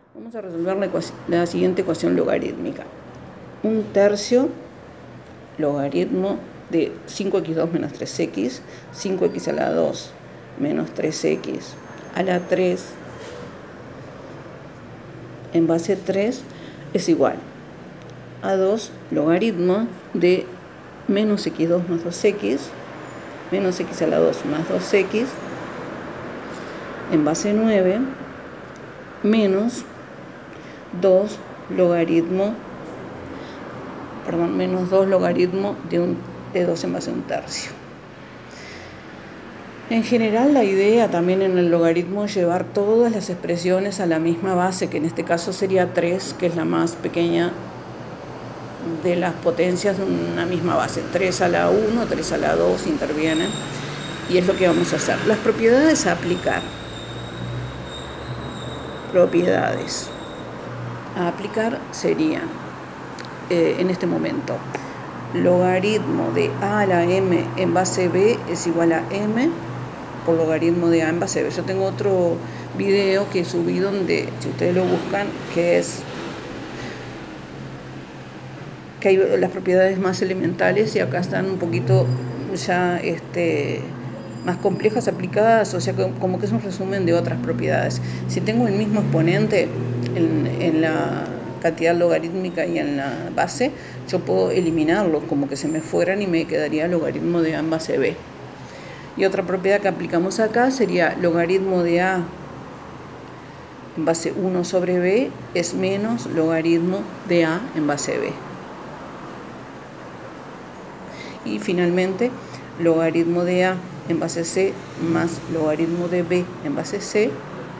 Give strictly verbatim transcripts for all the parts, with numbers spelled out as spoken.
Vamos a resolver la, la siguiente ecuación logarítmica. Un tercio logaritmo de cinco equis dos menos tres equis, cinco equis a la dos menos tres equis a la tres en base tres es igual a dos logaritmo de menos equis dos más dos equis, menos x a la dos más dos equis en base nueve menos dos logaritmo, perdón, menos dos logaritmo de, un, de dos en base a un tercio. En general, la idea también en el logaritmo es llevar todas las expresiones a la misma base, que en este caso sería tres, que es la más pequeña de las potencias de una misma base. tres a la uno, tres a la dos intervienen, y es lo que vamos a hacer. Las propiedades a aplicar. Propiedades a aplicar serían, eh, en este momento, logaritmo de a a la m en base b es igual a m por logaritmo de a en base b. Yo tengo otro video que subí donde, si ustedes lo buscan, que es que hay las propiedades más elementales, y acá están un poquito ya este, más complejas aplicadas, o sea, como que es un resumen de otras propiedades. Si tengo el mismo exponente en, en la cantidad logarítmica y en la base, yo puedo eliminarlos, como que se me fueran, y me quedaría logaritmo de a en base b. Y otra propiedad que aplicamos acá sería logaritmo de a en base uno sobre b es menos logaritmo de a en base b. Y finalmente, logaritmo de a en base c más logaritmo de b en base c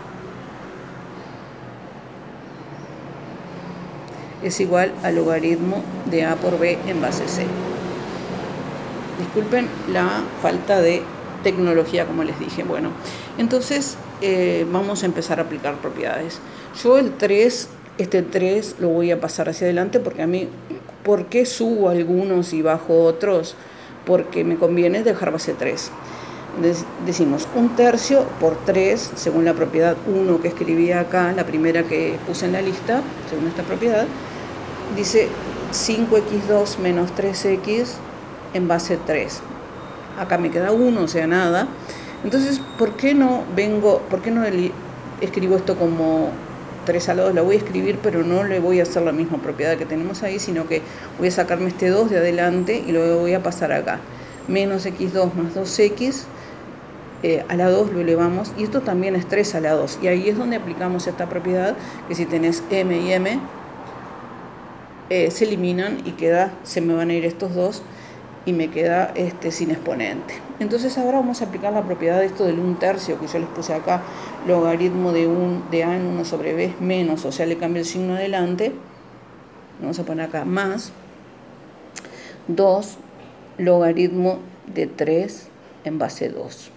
es igual a logaritmo de a por b en base c. Disculpen la falta de tecnología, como les dije. Bueno, entonces eh, vamos a empezar a aplicar propiedades. Yo el tres, este tres lo voy a pasar hacia adelante, porque a mí, ¿por qué subo algunos y bajo otros? Porque me conviene dejar base tres. Decimos un tercio por tres, según la propiedad uno que escribí acá, la primera que puse en la lista, según esta propiedad, dice cinco equis dos menos tres equis en base tres. Acá me queda uno, o sea, nada. Entonces, ¿por qué no vengo, por qué no escribo esto como tres a la dos? La voy a escribir, pero no le voy a hacer la misma propiedad que tenemos ahí, sino que voy a sacarme este dos de adelante y luego voy a pasar acá. Menos equis dos más dos equis, eh, a la dos lo elevamos, y esto también es tres a la dos. Y ahí es donde aplicamos esta propiedad, que si tenés m y m, eh, se eliminan y queda, se me van a ir estos dos, y me queda este sin exponente. Entonces ahora vamos a aplicar la propiedad de esto del un tercio que yo les puse acá. Logaritmo de, un, de a en uno sobre b es menos, o sea, le cambio el signo adelante. Vamos a poner acá más dos logaritmo de tres en base dos.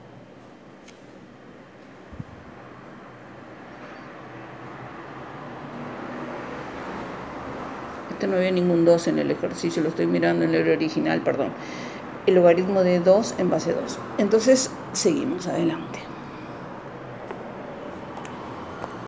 Este no había ningún dos en el ejercicio, lo estoy mirando en el original, perdón. El logaritmo de dos en base dos. Entonces, seguimos adelante.